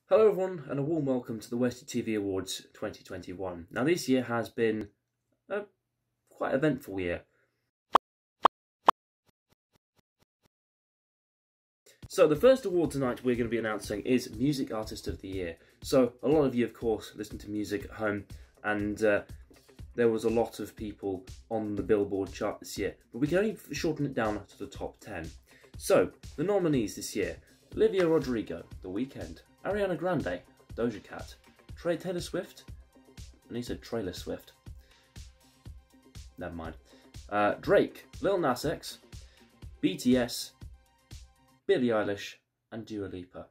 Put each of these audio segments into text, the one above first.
Hello everyone and a warm welcome to the Westie TV Awards 2021. Now this year has been a quite eventful year. So the first award tonight we're going to be announcing is Music Artist of the Year. So a lot of you of course listen to music at home, and there was a lot of people on the Billboard chart this year, but we can only shorten it down to the top 10. So the nominees this year: Olivia Rodrigo, The Weeknd, Ariana Grande, Doja Cat, Taylor Swift, and he said Trailer Swift. Never mind. Drake, Lil Nas X, BTS, Billie Eilish, and Dua Lipa.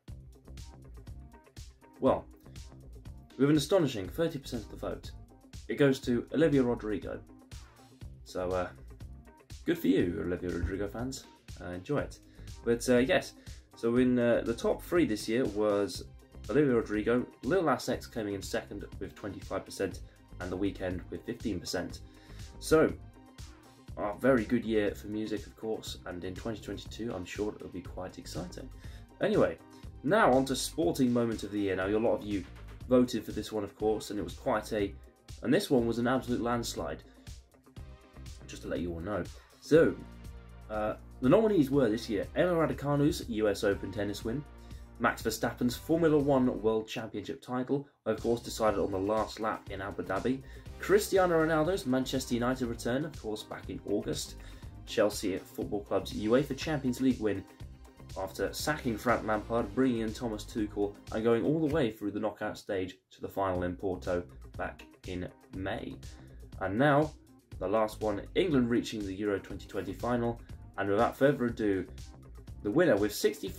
Well, with an astonishing 30% of the vote, it goes to Olivia Rodrigo. So, good for you, Olivia Rodrigo fans. Enjoy it. But yes. So in the top 3 this year was Olivia Rodrigo, Lil Nas X coming in second with 25%, and The Weeknd with 15%. So, a very good year for music, of course, and in 2022 I'm sure it'll be quite exciting. Anyway, now on to Sporting Moment of the Year. Now, a lot of you voted for this one, of course, and it was quite and this one was an absolute landslide, just to let you all know. So, the nominees were this year Emma Raducanu's US Open tennis win, Max Verstappen's Formula 1 World Championship title, of course decided on the last lap in Abu Dhabi, Cristiano Ronaldo's Manchester United return, of course back in August, Chelsea Football Club's UEFA Champions League win after sacking Frank Lampard, bringing in Thomas Tuchel, and going all the way through the knockout stage to the final in Porto back in May. And now, the last one, England reaching the Euro 2020 final. And without further ado, the winner with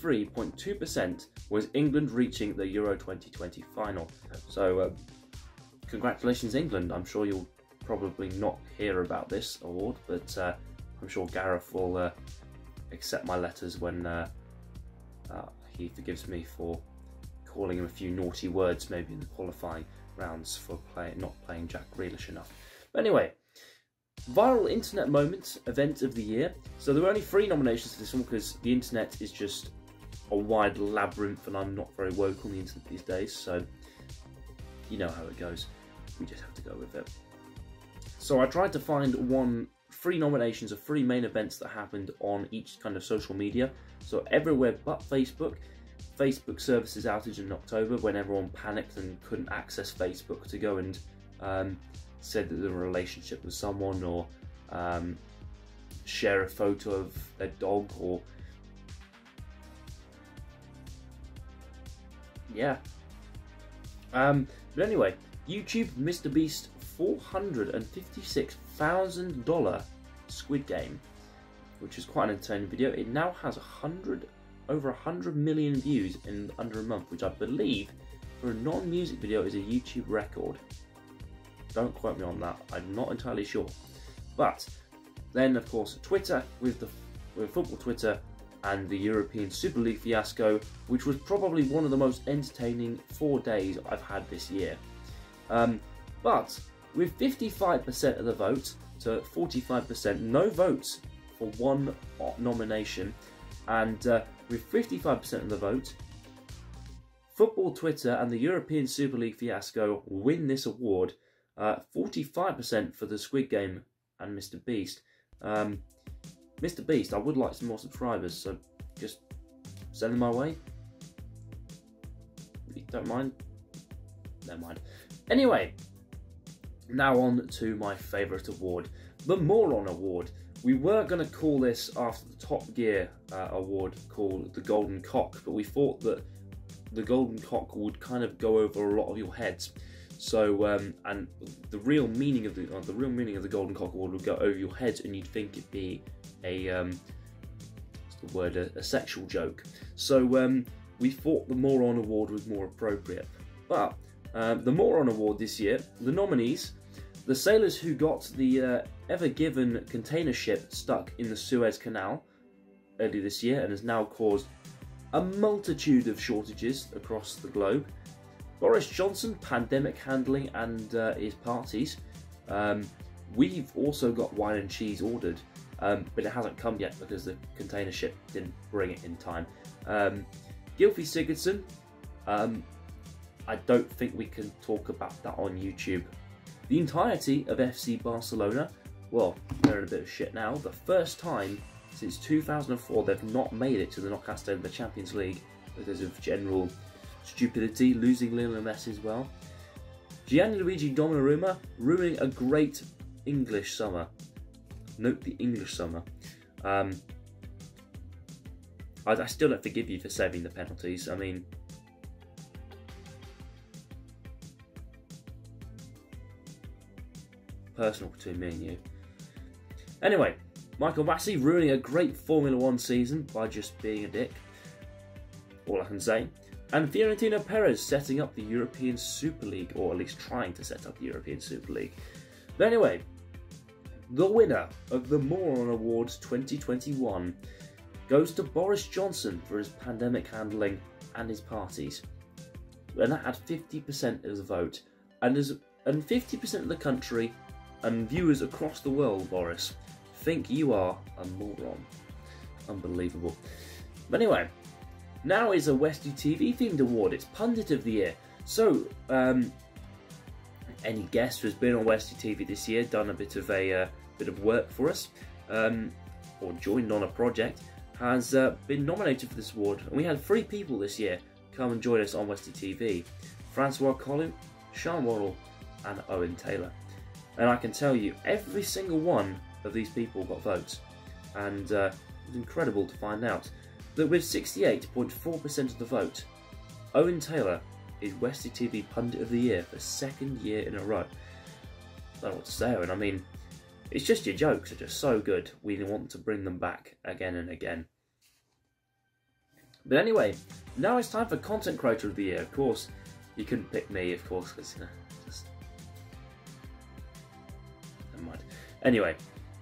63.2% was England reaching the Euro 2020 final. So, congratulations England. I'm sure you'll probably not hear about this award, but I'm sure Gareth will accept my letters when he forgives me for calling him a few naughty words maybe in the qualifying rounds for not playing Jack Grealish enough. But anyway, Viral Internet Moment Event of the Year. So there were only 3 nominations for this one because the internet is just a wide labyrinth and I'm not very woke on the internet these days, so you know how it goes. We just have to go with it. So I tried to find 3 nominations of 3 main events that happened on each kind of social media. So everywhere but Facebook. Facebook services outage in October when everyone panicked and couldn't access Facebook to go and said that they were in a relationship with someone, or share a photo of their dog, or yeah. But anyway, YouTube Mr. Beast $456,000 Squid Game, which is quite an entertaining video. It now has over 100 million views in under a month, which I believe for a non-music video is a YouTube record. Don't quote me on that, I'm not entirely sure. But then, of course, Twitter with football Twitter and the European Super League fiasco, which was probably one of the most entertaining 4 days I've had this year. But with 55% of the vote to 45%, no votes for 1 nomination, and with 55% of the vote, football Twitter and the European Super League fiasco win this award. 45% for the Squid Game and Mr. Beast. Mr. Beast, I would like some more subscribers, so just send them my way. If you don't mind, never mind. Anyway, now on to my favourite award, the Moron Award. We were going to call this after the Top Gear award called the Golden Cock, but we thought that the Golden Cock would kind of go over a lot of your heads. So, and the real meaning of the Golden Cock Award would go over your heads, and you'd think it'd be a sexual joke. So, we thought the Moron Award was more appropriate. But the Moron Award this year, the nominees: the sailors who got the Ever Given container ship stuck in the Suez Canal earlier this year and has now caused a multitude of shortages across the globe. Boris Johnson, pandemic handling and his parties. We've also got wine and cheese ordered, but it hasn't come yet because the container ship didn't bring it in time. Gylfi Sigurdsson, I don't think we can talk about that on YouTube. The entirety of FC Barcelona, well, they're in a bit of shit now. The first time since 2004 they've not made it to the knockout stage of the Champions League because of general stupidity, losing Lionel Messi as well. Gianluigi Donnarumma ruining a great English summer. Note the English summer. I still don't forgive you for saving the penalties. I mean, personal between me and you. Anyway, Michael Massey ruining a great Formula 1 season by just being a dick. All I can say. And Florentino Perez setting up the European Super League, or at least trying to set up the European Super League. But anyway, the winner of the Moron Awards 2021 goes to Boris Johnson for his pandemic handling and his parties. And that had 50% of the vote. And 50% of the country and viewers across the world, Boris, think you are a moron. Unbelievable. But anyway, now is a Westie TV themed award. It's Pundit of the Year. So, any guest who's been on Westie TV this year, done a bit of work for us, or joined on a project, has been nominated for this award. And we had 3 people this year come and join us on Westie TV: Francois Collu, Sean Worrell, and Owen Taylor. And I can tell you, every single one of these people got votes, and it was incredible to find out that with 68.4% of the vote, Owen Taylor is Westie TV Pundit of the Year for 2nd year in a row. I don't know what to say, Owen. I mean, it's just your jokes are just so good, we want to bring them back again and again. But anyway, now it's time for Content Creator of the Year. Of course, you couldn't pick me, of course, because, you know, just... never mind. Anyway,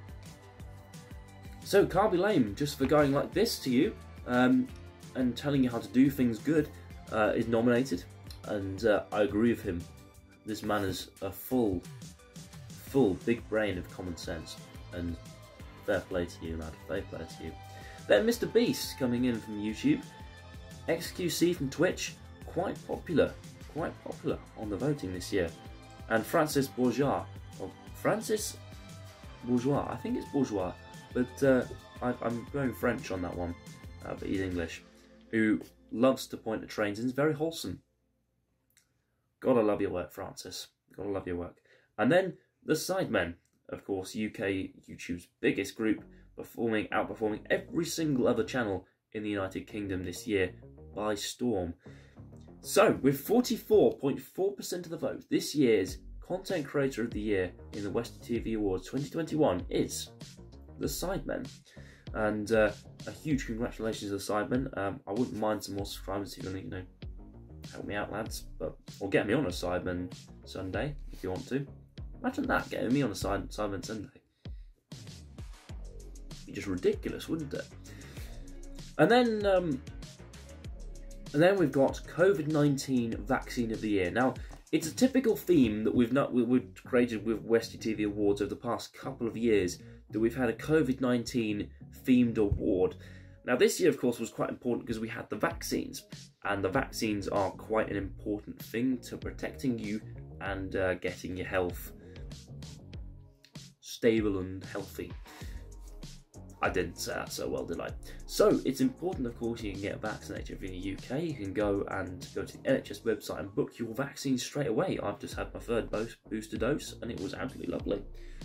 so can't be lame just for going like this to you, and telling you how to do things good, is nominated, and I agree with him. This man is a full big brain of common sense, and fair play to you, lad, fair play to you. Then Mr. Beast coming in from YouTube, XQC from Twitch, quite popular on the voting this year, and Francis Bourgeois, or Francis Bourgeois, I think it's Bourgeois, but I'm going French on that one, but he's English, who loves to point at trains and is very wholesome. Gotta love your work, Francis. Gotta love your work. And then the Sidemen, of course, UK YouTube's biggest group, outperforming every single other channel in the United Kingdom this year by storm. So, with 44.4% of the vote, this year's Content Creator of the Year in the Westie TV Awards 2021 is the Sidemen. And a huge congratulations to the Sidemen. I wouldn't mind some more subscribers if you want to, you know, help me out, lads. Or get me on a Sidemen Sunday if you want to. Imagine that, getting me on a Sidemen Sunday. It'd be just ridiculous, wouldn't it? And then we've got COVID-19 Vaccine of the Year. Now, it's a typical theme that we've created with Westie TV Awards over the past couple of years, that we've had a COVID-19 themed award. Now, this year, of course, was quite important because we had the vaccines, and the vaccines are quite an important thing to protecting you and getting your health stable and healthy. I didn't say that so well, did I? So, it's important, of course, you can get vaccinated. If you're in the UK, you can go to the NHS website and book your vaccine straight away. I've just had my 3rd booster dose, and it was absolutely lovely.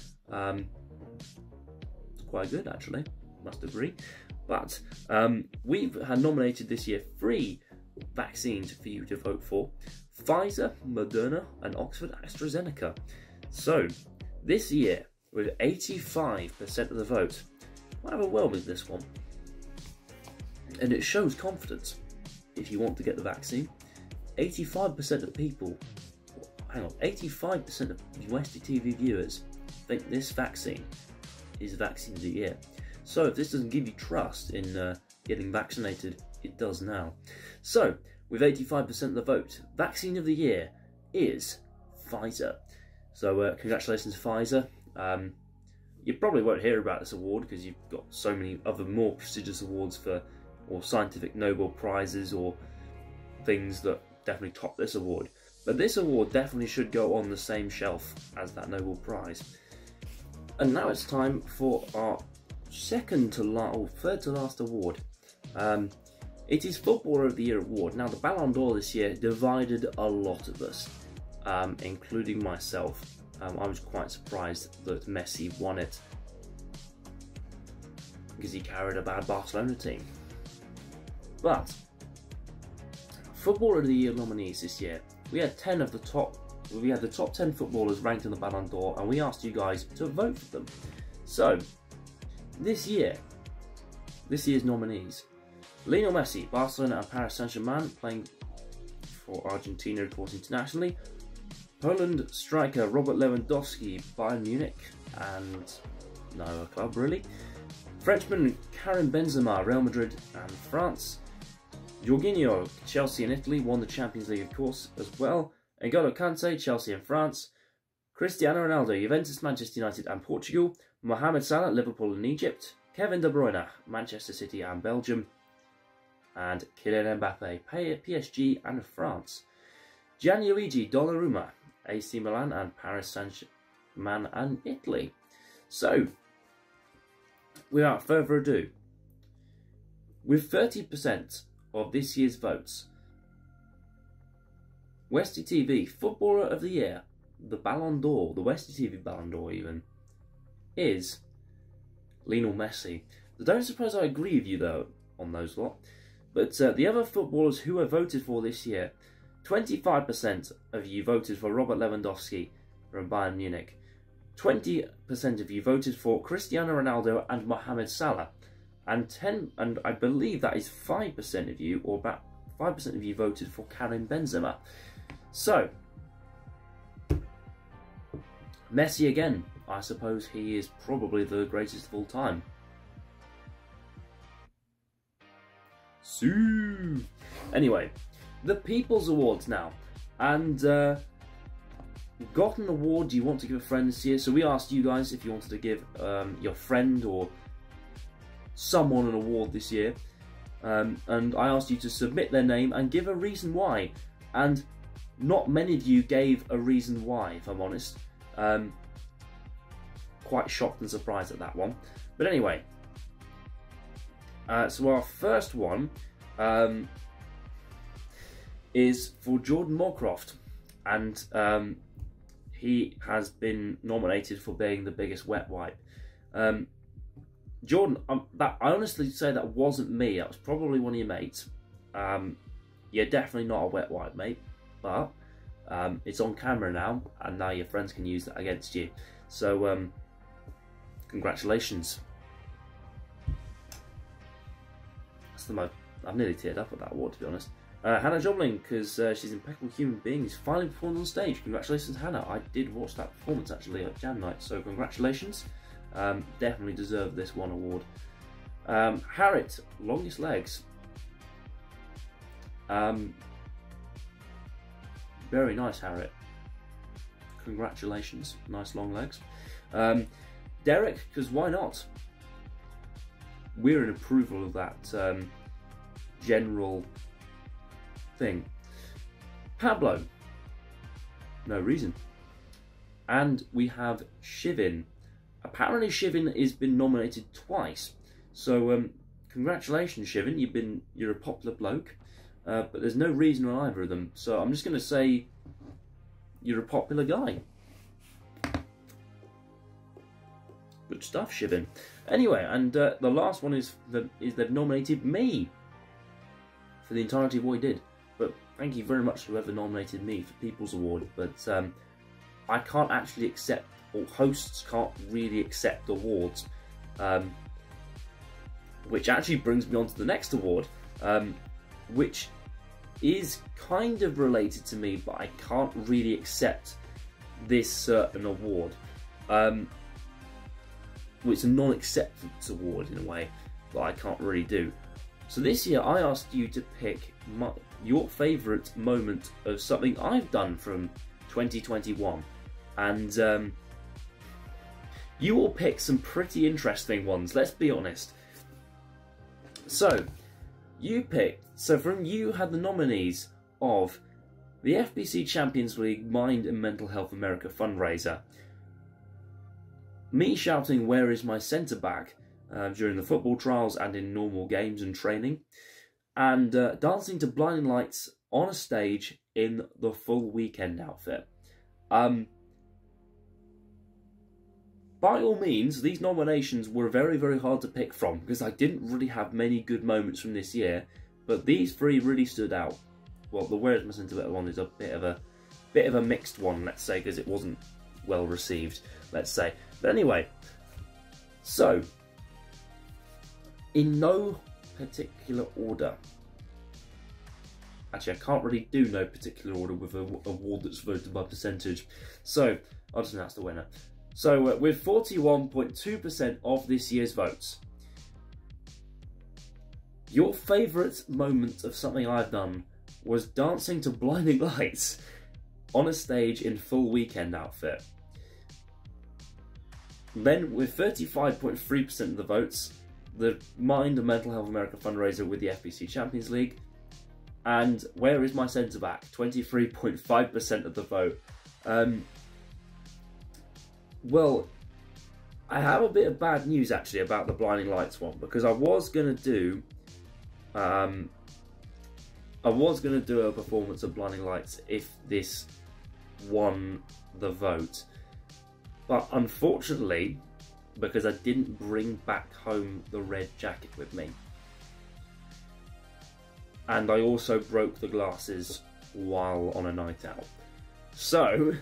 Quite good, actually, must agree. But we've had nominated this year 3 vaccines for you to vote for: Pfizer, Moderna, and Oxford AstraZeneca. So, this year, with 85% of the vote, quite overwhelming, this one. And it shows confidence if you want to get the vaccine. 85% of people, 85% of Westie TV viewers think this vaccine is Vaccine of the Year. So if this doesn't give you trust in getting vaccinated, it does now. So, with 85% of the vote, Vaccine of the Year is Pfizer. So congratulations, Pfizer. You probably won't hear about this award because you've got so many other more prestigious awards or scientific Nobel Prizes or things that definitely top this award. But this award definitely should go on the same shelf as that Nobel Prize. And now it's time for our third to last award. It is Footballer of the Year award. Now, the Ballon d'Or this year divided a lot of us, including myself. I was quite surprised that Messi won it because he carried a bad Barcelona team. But Footballer of the Year nominees this year, we had the top 10 footballers ranked in the Ballon d'Or, and we asked you guys to vote for them. So this year's nominees: Lionel Messi, Barcelona and Paris Saint-Germain, playing for Argentina, of course, internationally. Poland striker Robert Lewandowski, Bayern Munich, and no other club really. Frenchman Karim Benzema, Real Madrid and France. Jorginho, Chelsea and Italy, won the Champions League, of course, as well. N'Golo Kante, Chelsea and France. Cristiano Ronaldo, Juventus, Manchester United and Portugal. Mohamed Salah, Liverpool and Egypt. Kevin De Bruyne, Manchester City and Belgium. And Kylian Mbappe, PSG and France. Gianluigi Donnarumma, AC Milan and Paris Saint-Germain and Italy. So, without further ado, with 30% of this year's votes, Westie TV Footballer of the Year, the Ballon d'Or, the Westie TV Ballon d'Or even, is Lionel Messi. I don't suppose I agree with you though on those lot, but the other footballers who were voted for this year, 25% of you voted for Robert Lewandowski from Bayern Munich. 20% of you voted for Cristiano Ronaldo and Mohamed Salah. And I believe that is 5% of you, or about 5% of you voted for Karim Benzema. So, Messi again. I suppose he is probably the greatest of all time. Sue. Anyway, the People's Awards now, and got an award you want to give a friend this year. So we asked you guys if you wanted to give your friend or someone an award this year, and I asked you to submit their name and give a reason why. And not many of you gave a reason why, if I'm honest. Quite shocked and surprised at that one. But anyway, so our first one is for Jordan Moorcroft, and he has been nominated for being the biggest wet wipe. Jordan, I honestly say that wasn't me. That was probably one of your mates. You're definitely not a wet wipe, mate. But it's on camera now, and now your friends can use that against you. So, congratulations. That's the most. I've nearly teared up at that award, to be honest. Hannah Jobling, because she's an impeccable human being, is finally performed on stage. Congratulations, Hannah. I did watch that performance actually at Jam Night, so congratulations. Definitely deserve this one award. Harriet, longest legs. Very nice, Harriet. Congratulations, nice long legs. Derek, because why not? We're in approval of that general thing. Pablo, no reason. And we have Shivin. Apparently Shivin has been nominated twice, so congratulations, Shivin. You're a popular bloke, but there's no reason on either of them. So I'm just going to say you're a popular guy. Good stuff, Shivin. Anyway, and the last one is they've nominated me for the entirety of what he did. But thank you very much to whoever nominated me for People's Award. But I can't actually accept, or hosts can't really accept awards, which actually brings me on to the next award, which is kind of related to me, but I can't really accept this certain award. Well, it's a non-acceptance award in a way, but I can't really do. So this year I asked you to pick your favourite moment of something I've done from 2021, and you all picked some pretty interesting ones, let's be honest. So, you picked, from you had the nominees of The FBC Champions League Mind and Mental Health America fundraiser. Me shouting, "Where is my centre-back?" During the football trials and in normal games and training. And dancing to Blinding Lights on a stage in the full weekend outfit. By all means, these nominations were very, very hard to pick from because I didn't really have many good moments from this year, but these three really stood out. Well, the Where Is My Centre-Back one is a bit of a mixed one, let's say, because it wasn't well received, let's say. But anyway, so in no particular order. Actually, I can't really do no particular order with an award that's voted by percentage, so I'll just announce the winner. So with 41.2% of this year's votes, your favourite moment of something I've done was dancing to Blinding Lights on a stage in full weekend outfit. Then with 35.3% of the votes, the Mind and Mental Health America fundraiser with the FBC Champions League. And Where Is My Centre-Back? 23.5% of the vote. Well, I have a bit of bad news actually about the Blinding Lights one, because I was gonna do a performance of Blinding Lights if this won the vote. But unfortunately, because I didn't bring back home the red jacket with me, and I also broke the glasses while on a night out. So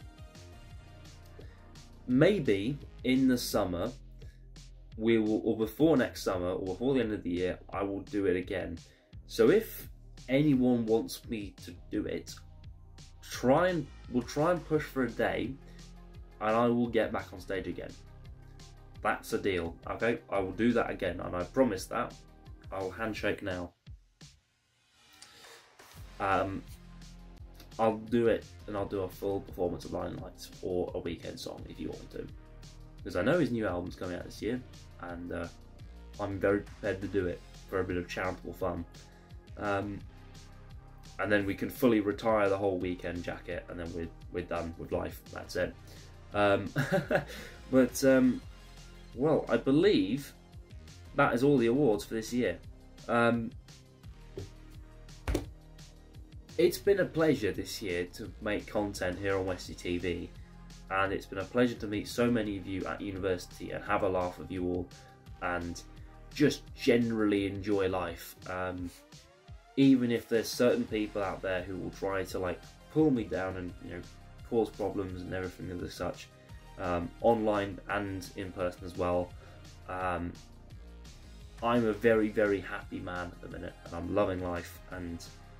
maybe in the summer we will, or before next summer, or before the end of the year, I will do it again. So if anyone wants me to do it, we'll try and push for a day, and I will get back on stage again. That's a deal, okay? I will do that again, and I promise that. I'll handshake now. I'll do it, and I'll do a full performance of Blinding Lights or a weekend song if you want me to. Because I know his new album's coming out this year, and I'm very prepared to do it for a bit of charitable fun. And then we can fully retire the whole weekend jacket, and then we're done with life. That's it. But well, I believe that is all the awards for this year. It's been a pleasure this year to make content here on Westie TV, and it's been a pleasure to meet so many of you at university and have a laugh with you all, and just generally enjoy life. Even if there's certain people out there who will try to like pull me down and, you know, cause problems and everything of the such, online and in person as well. I'm a very, very happy man at the minute, and I'm loving life, and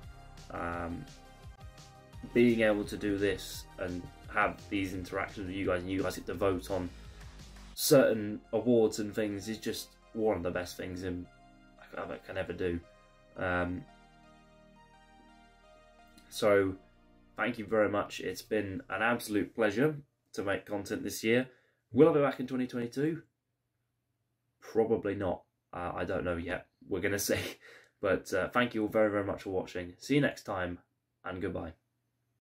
being able to do this and have these interactions with you guys, and you guys get to vote on certain awards and things, is just one of the best things I can ever do. So thank you very much. It's been an absolute pleasure to make content this year. Will I be back in 2022? Probably not. I don't know yet. We're going to see. But thank you all very, very much for watching. See you next time, and goodbye.